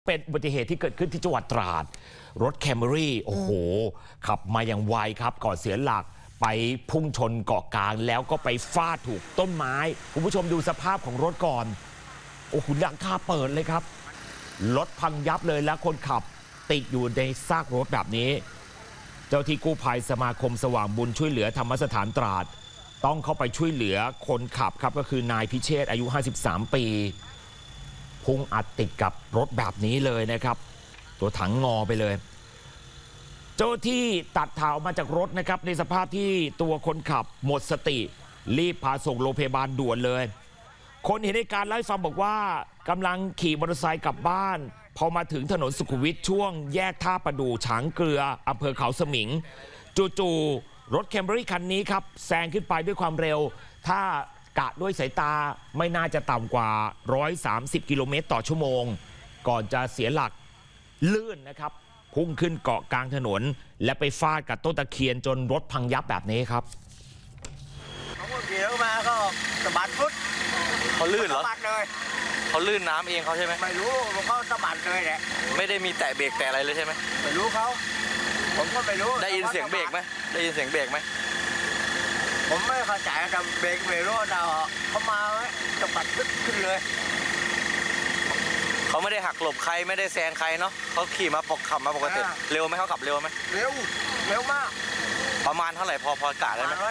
เป็นอุบัติเหตุที่เกิดขึ้นที่จังหวัดตราดรถแคมรี่โอ้โหขับมาอย่างไวครับก่อนเสียหลักไปพุ่งชนเกาะกลางแล้วก็ไปฟาดถูกต้นไม้คุณผู้ชมดูสภาพของรถก่อนโอ้โหหลังคาเปิดเลยครับรถพังยับเลยแล้วคนขับติดอยู่ในซากรถแบบนี้เจ้าที่กู้ภัยสมาคมสว่างบุญช่วยเหลือธรรมสถานตราดต้องเข้าไปช่วยเหลือคนขับครับก็คือนายพิเชษอายุ53ปีพุ่งอัดติดกับรถแบบนี้เลยนะครับตัวถังงอไปเลยเจ้าที่ตัดถ่ายออกมาจากรถนะครับในสภาพที่ตัวคนขับหมดสติรีบพาส่งโรงพยาบาลด่วนเลยคนเห็นเหตุการณ์เล่าให้ฟังบอกว่ากำลังขี่มอเตอร์ไซค์กลับบ้านพอมาถึงถนนสุขุมวิทช่วงแยกท่าประดู่ฉางเกลืออำเภอเขาสมิงจู่ๆรถแคมรี่คันนี้ครับแซงขึ้นไปด้วยความเร็วถ้ากะด้วยสายตาไม่น่าจะต่ำกว่า130กิโลเมตรต่อชั่วโมงก่อนจะเสียหลักลื่นนะครับพุ่งขึ้นเกาะกลางถนนและไปฟาดกับต้นตะเคียนจนรถพังยับแบบนี้ครับเขาเกี่ยวมาก็สะบัดฟุตเขาลื่นเหรอสะบัดเลยเขาลื่นน้ำเองเขาใช่ไหมไม่รู้เขาสะบัดเลยแหละไม่ได้มีแตะเบรกแตะอะไรเลยใช่ไหมไม่รู้เขาผมก็ไม่รู้ได้ยินเสียงเบรกไหมได้ยินเสียงเบรกไหมผมไม่เข้าใจกับเบรกไม่รู้เราเขามาไหมสะบัดขึ้นเลยเขาไม่ได้หักหลบใครไม่ได้แซงใครเนาะเขาขี่มาขับมาปกติเร็วไหมเขาขับเร็วไหมเร็วมากประมาณเท่าไหร่พอกะได้ไหม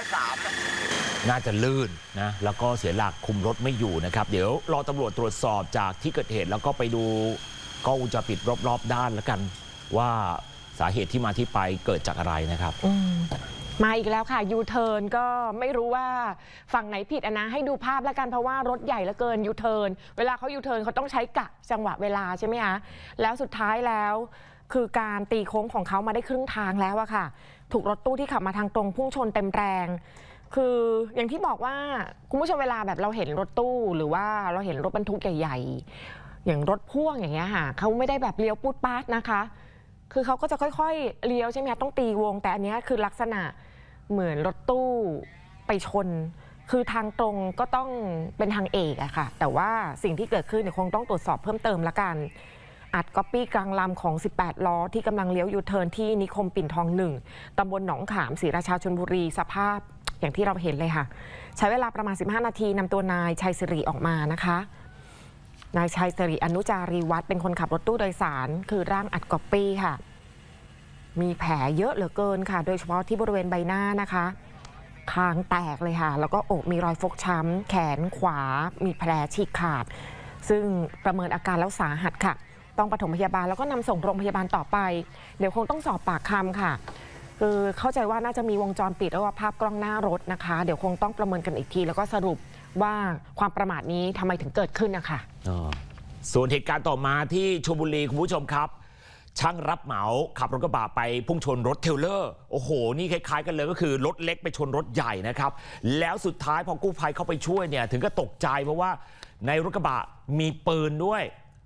130 น่าจะลื่นนะแล้วก็เสียหลักคุมรถไม่อยู่นะครับเดี๋ยวรอตำรวจตรวจสอบจากที่เกิดเหตุแล้วก็ไปดูกล้องวงจรปิดรอบๆด้านแล้วกันว่าสาเหตุที่มาที่ไปเกิดจากอะไรนะครับมาอีกแล้วค่ะยูเทิร์นก็ไม่รู้ว่าฝั่งไหนผิดนะให้ดูภาพแล้วกันเพราะว่ารถใหญ่เหลือเกินยูเทิร์นเวลาเขายูเทิร์นเขาต้องใช้กะจังหวะเวลาใช่ไหมคะแล้วสุดท้ายแล้วคือการตีโค้งของเขามาได้ครึ่งทางแล้วอะค่ะถูกรถตู้ที่ขับมาทางตรงพุ่งชนเต็มแรงคืออย่างที่บอกว่าคุณผู้ชมเวลาแบบเราเห็นรถตู้หรือว่าเราเห็นรถบรรทุกใหญ่ๆอย่างรถพ่วงอย่างเงี้ยค่ะเขาไม่ได้แบบเลี้ยวปูดปาดนะคะคือเขาก็จะค่อยๆเลี้ยวใช่ไหมคะต้องตีวงแต่อันนี้คือลักษณะเหมือนรถตู้ไปชนคือทางตรงก็ต้องเป็นทางเอกอะค่ะแต่ว่าสิ่งที่เกิดขึ้นเนี่ยคงต้องตรวจสอบเพิ่มเติมละกันอัดก๊อปปี้กลางลำของ18ล้อที่กำลังเลี้ยวยูเทิร์นที่นิคมปิ่นทอง1ตำบลหนองขามศรีราชาชลบุรีสภาพอย่างที่เราเห็นเลยค่ะใช้เวลาประมาณ15นาทีนำตัวนายชัยสิริออกมานะคะนายชัยสิริอนุจารีวัฒน์เป็นคนขับรถตู้โดยสารคือร่างอัดก๊อปปี้ค่ะมีแผลเยอะเหลือเกินค่ะโดยเฉพาะที่บริเวณใบหน้านะคะคางแตกเลยค่ะแล้วก็อกมีรอยฟกช้ำแขนขวามีแผลฉีกขาดซึ่งประเมินอาการแล้วสาหัสค่ะต้องปฐมพยาบาลแล้วก็นำส่งโรงพยาบาลต่อไปเดี๋ยวคงต้องสอบปากคำค่ะคือเข้าใจว่าน่าจะมีวงจรปิดแล้วว่าภาพกล้องหน้ารถนะคะเดี๋ยวคงต้องประเมินกันอีกทีแล้วก็สรุปว่าความประมาทนี้ทำไมถึงเกิดขึ้นนะคะส่วนเหตุการณ์ต่อมาที่ชลบุรีคุณผู้ชมครับช่างรับเหมาขับรถกระบะไปพุ่งชนรถเทรลเลอร์โอ้โหนี่คล้ายๆกันเลยก็คือรถเล็กไปชนรถใหญ่นะครับแล้วสุดท้ายพอกู้ภัยเข้าไปช่วยเนี่ยถึงก็ตกใจเพราะว่าในรถกระบะมีปืนด้วย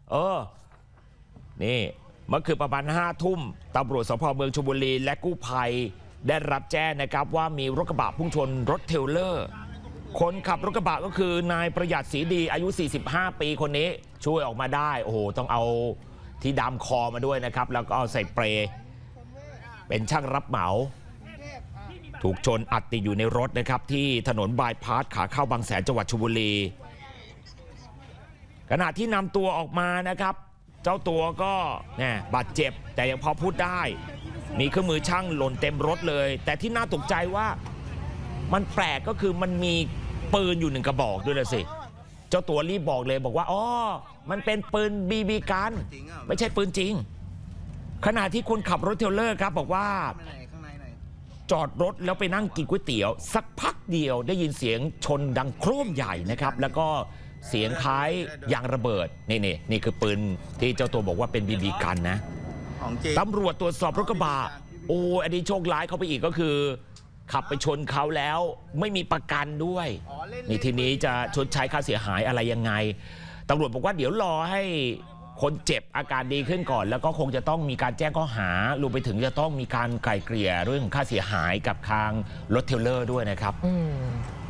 นี่เมื่อคืนประมาณ5 ทุ่มตำรวจสพเมืองชลบุรีและกู้ภัยได้รับแจ้งนะครับว่ามีรถกระบะพุ่งชนรถเทรลเลอร์คนขับรถกระบะก็คือนายประหยัดศรีดีอายุ45ปีคนนี้ช่วยออกมาได้โอ้โหต้องเอาที่ดามคอมาด้วยนะครับแล้วก็เอาใส่เปรย์เป็นช่างรับเหมาถูกชนอัดติดอยู่ในรถนะครับที่ถนนบายพาสขาเข้าบางแสนจังหวัดชลบุรีขณะที่นำตัวออกมานะครับเจ้าตัวก็บาดเจ็บแต่ยังพอพูดได้มีเครื่องมือช่างหล่นเต็มรถเลยแต่ที่น่าตกใจว่ามันแปลกก็คือมันมีปืนอยู่1 กระบอกด้วยละสิเจ้าตัวรีบบอกเลยบอกว่าอ๋อมันเป็นปืนBBกันไม่ใช่ปืนจริงขณะที่คนขับรถเทรลเลอร์ครับบอกว่าจอดรถแล้วไปนั่งกินก๋วยเตี๋ยวสักพักเดียวได้ยินเสียงชนดังโครมใหญ่นะครับแล้วก็เสียงคล้ายยางระเบิดนี่คือปืนที่เจ้าตัวบอกว่าเป็นBBกันนะตำรวจตรวจสอบรถกระบะโอ้อันนี้โชคร้ายเข้าไปอีกก็คือขับไปชนเขาแล้วไม่มีประกันด้วยนี่ทีนี้จะชดใช้ค่าเสียหายอะไรยังไงตำรวจบอกว่าเดี๋ยวรอให้คนเจ็บอาการดีขึ้นก่อนแล้วก็คงจะต้องมีการแจ้งข้อหารวมไปถึงจะต้องมีการไกล่เกลี่ยเรื่องค่าเสียหายกับทางรถเทรลเลอร์ด้วยนะครับ